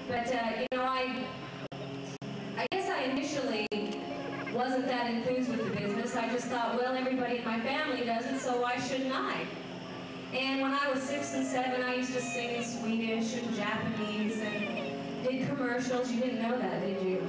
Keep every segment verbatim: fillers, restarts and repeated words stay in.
But, uh, you know, I, I guess I initially wasn't that enthused with the business. I just thought, well, everybody in my family does it, so why shouldn't I? And when I was six and seven, I used to sing in Swedish and Japanese and did commercials. You didn't know that, did you?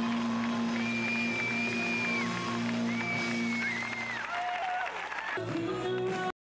You